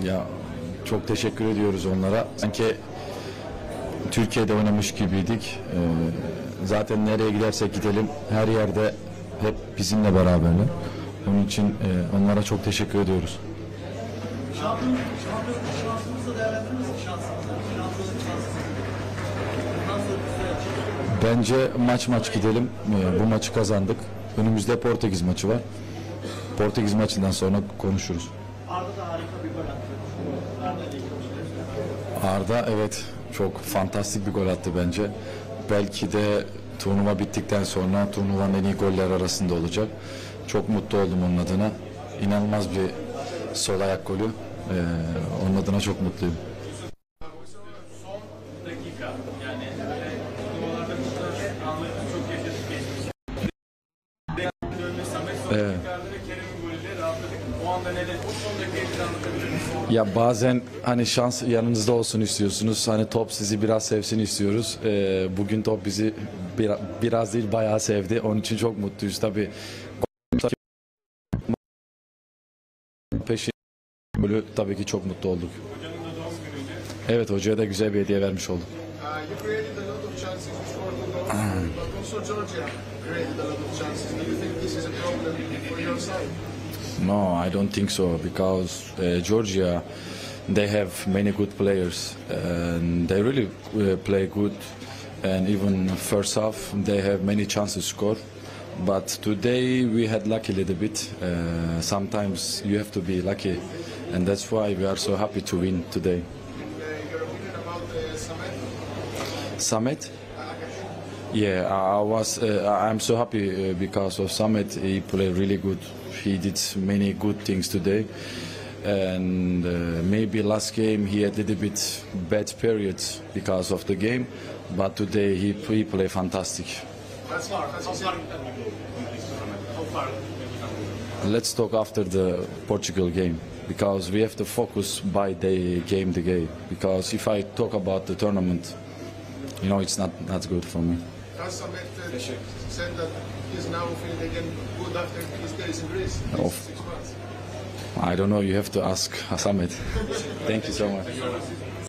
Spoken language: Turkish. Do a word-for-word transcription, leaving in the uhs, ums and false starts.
Ya çok teşekkür ediyoruz onlara. Sanki Türkiye'de oynamış gibiydik. Ee, zaten nereye gidersek gidelim her yerde hep bizimle beraberler. Onun için e, onlara çok teşekkür ediyoruz. Şampiyonluk, şampiyonluk şansımızla değerlendiririz şansımızı. Şampiyonluk şansımızı. Bundan sonra bir süreç. Bence maç maç gidelim. Ee, bu maçı kazandık. Önümüzde Portekiz maçı var. Portekiz maçından sonra konuşuruz. Arda da harika bir gol attı. Arda ile ilgili. Arda evet çok fantastik bir gol attı bence. Belki de turnuva bittikten sonra turnuvanın en iyi goller arasında olacak. Çok mutlu oldum onun adına. İnanılmaz bir sol ayak golü. Ee, onun adına çok mutluyum. Son dakika yani turnuvalarda bu tarz anları çok yaşadık geçmiş. Dönme Samet son Evet. dakikalarda ve Kerem'in golüyle rahatladık. O anda neler? O son dakikayı bize anlatabilir misiniz? Ya bazen hani şans yanınızda olsun istiyorsunuz. Hani top sizi biraz sevsin istiyoruz. Ee, bugün top bizi bir, biraz değil bayağı sevdi. Onun için çok mutluyuz tabii. Peşin golü tabii ki çok mutlu olduk. Hocanın da doğum günüydü. Evet hocaya da güzel bir hediye vermiş olduk. Uh, you created a lot of chances, you scored a lot, but also Georgia created a lot of chances. Do you think this is a problem for your side? No, I don't think so because uh, Georgia, they have many good players and they really uh, play good. And even first half, they have many chances to score. But today we had lucky a little bit. Uh, sometimes you have to be lucky, and that's why we are so happy to win today. Uh, your opinion about uh, Samet? Samet? Yeah, I I was. Uh, I'm so happy uh, because of Samet. He played really good. He did many good things today, and uh, maybe last game he had a little bit bad period because of the game, but today he he played fantastic. That's far, that's How far How far Let's talk after the Portugal game because we have to focus by the game the game. Because if I talk about the tournament, you know, it's not not good for me. Has Samet uh, said that he's now feeling again good after his days in Greece? Of- Six months. I don't know. You have to ask Samet. Thank you so much.